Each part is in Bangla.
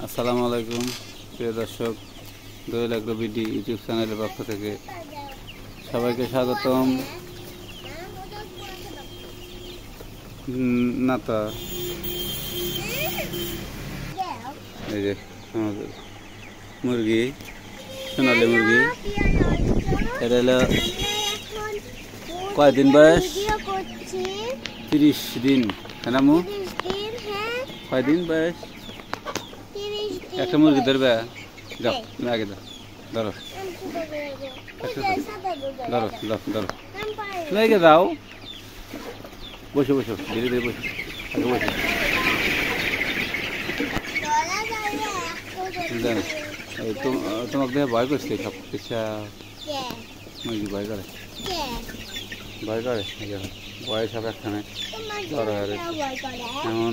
আসসালামু আলাইকুম প্রিয় দর্শক, দোয়েল এগ্রো বিডি ইউটিউব চ্যানেলের পক্ষ থেকে সবাইকে স্বাগতম। না তো এই যে আমাদের মুরগি, সোনালি মুরগি, এটা হলো কয়দিন বয়স? 30 দিন। হ্যাঁ মু কয়দিন বয়স? একটা মুরগি ধরবে, যাও তুমি আগে দাও, ধরো ধরো ধরো ধরো লেগে যাও, বসো বসো, ধীরে ধীরে বসো, আগে বসো। তোমাকে দেখে ভয় করছে সব কিছু, মুরগি ভয় করে, ভয় করে, ভয় সব একখানে এমন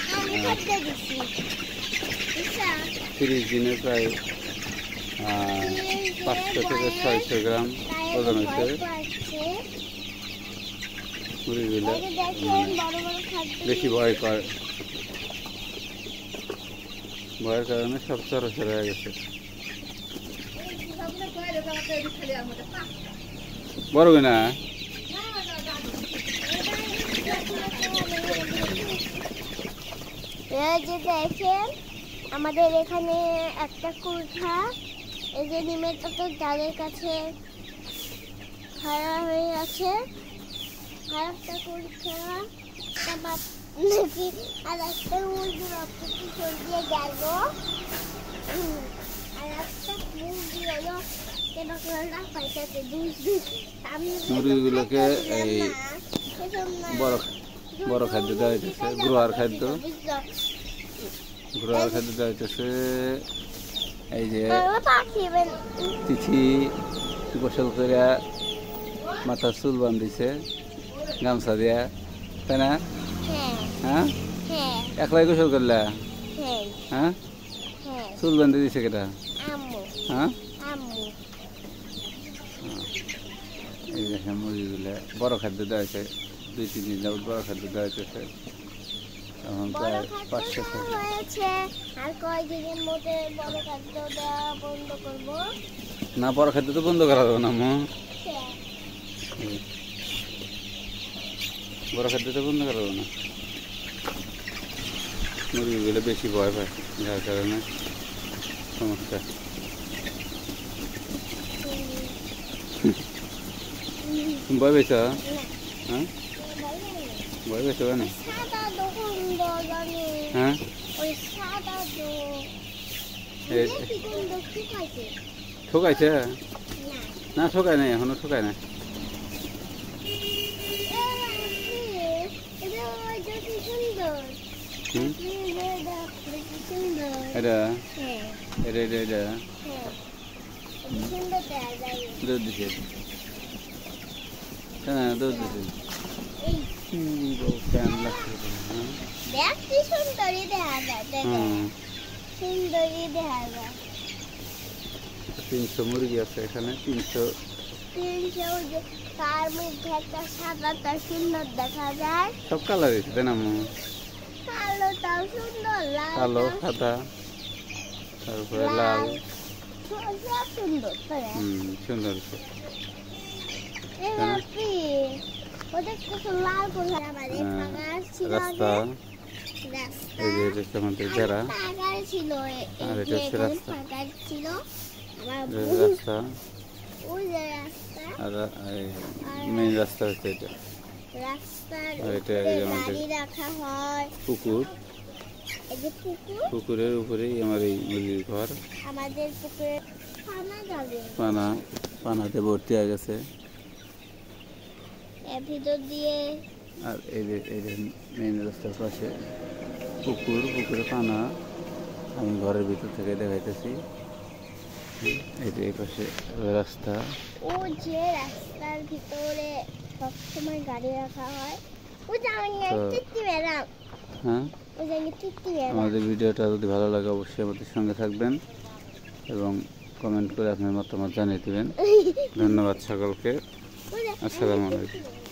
30 দিনে প্রায় 500 থেকে 600 গ্রাম ওজন হচ্ছে মুরগিগুলো। বেশি ভয় করে, ভয়ের কারণে সব চরাচর হয়ে গেছে। বড় না যে দেখেন আমাদের এখানে একটা কুঠা, এই যে নিমের তো যাদের কাছে খাড়া হয়ে আছে, আর একটা কুঠা নাকি, আর একটা মুরগি রক্তটি সরিয়ে গেল, আর একটা মুরগি হলো মুরগিগুলোকে এই বড় খাদ্য দেওয়া হইতেছে, গ্রোয়ার খাদ্য, গ্রোয়ার খাদ্য দেওয়া হইতেছে। এই যে তিথি গোসল করে মাথার চুল বান্ধিছে গামছা দিয়া, তাই না? হ্যাঁ, একলাই গোসল করলা? হ্যাঁ, চুল বান্ধে দিছে কেটা? হ্যাঁ, এই দেখেন মুরগিগুলো বড় খাদ্য দেওয়া হয়েছে, 2-3 দিন যাবত বড় খাদ্য দেওয়া হইতেছে। এখন প্রায় 500 না, বড় খাদ্য তো বন্ধ করা যাবে না, বড় খাদ্য তো বন্ধ করা যাবে না। মুরগিগুলো বেশি ভয় পায়, যার কারণে সমস্যা। ভয় পেয়েছ? হ্যাঁ, ভয় পেয়েছ কেন? হ্যাঁ, ঠকাইছে না? ঠকায় নাই, এখনো ঠকায় না। এটা এটা এটা এটা দুধ দিছে, হ্যাঁ দুধ দিছে। কেন লাগছে? সুন্দরী দেখা যায়। 300 মুরগি আছে এখানে, 300 তার মধ্যে একটা সাদাটা সুন্দর দেখা যায়। সব কালার আছে, তাই না? কালোটাও সুন্দর, কালো, সাদা, তারপরে লাল, সব সুন্দর। সুন্দর। রাস্তা, এই যে এটা আমাদের ঘেরা, আর এটা হচ্ছে রাস্তা, রাস্তা, আর মেইন রাস্তা হচ্ছে এটা। আর এটা আমাদের পুকুর, পুকুরের উপরেই আমার এই মুরগির ঘর। পানাতে ভর্তি হয়ে গেছে। আর এই যে মেইন রাস্তার পাশে পুকুর, পুকুরে পানা। আমি ঘরের ভিতর থেকে দেখাইতেছি। এই যে এই পাশে রাস্তা, ও যে রাস্তার ভিতরে সবসময় গাড়ি রাখা হয়। হ্যাঁ, আমাদের ভিডিওটা যদি ভালো লাগে অবশ্যই আমাদের সঙ্গে থাকবেন এবং কমেন্ট করে আপনার মতামত জানিয়ে দেবেন। ধন্যবাদ সকলকে। আসসালামু আলাইকুম।